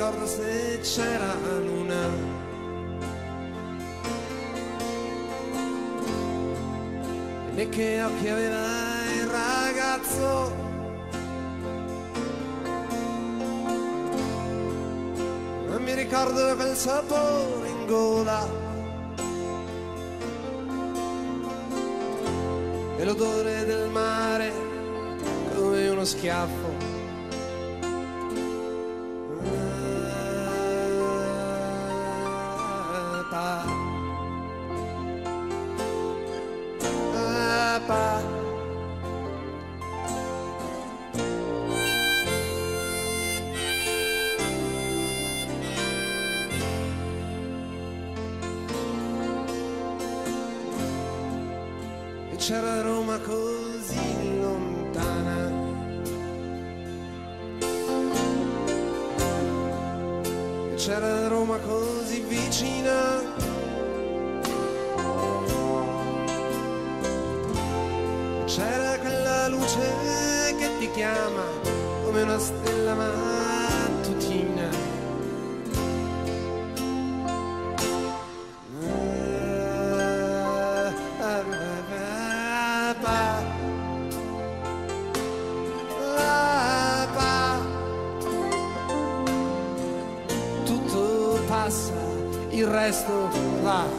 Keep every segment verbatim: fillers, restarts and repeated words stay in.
ricordo se c'era la luna. E che occhi aveva il ragazzo, non mi ricordo quel sapore in gola e l'odore del mare come uno schiaffo. C'era Roma così lontana, c'era Roma così vicina, c'era quella luce che ti chiama come una stella mattutina. Il resto va.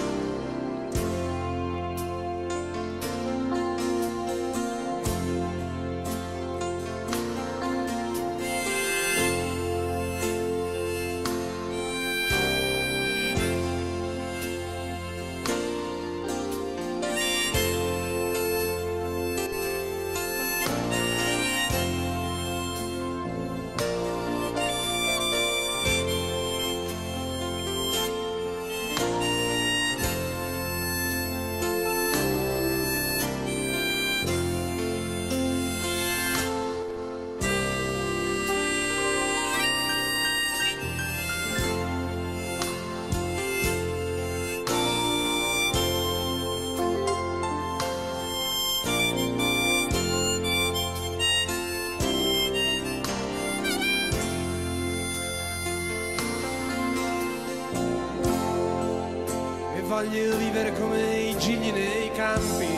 Voglio vivere come i gigli nei campi,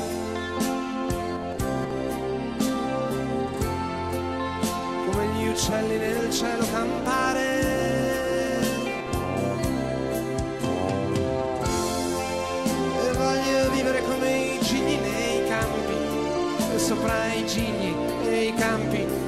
come gli uccelli nel cielo campare, e voglio vivere come i gigli nei campi, e sopra i gigli e i campi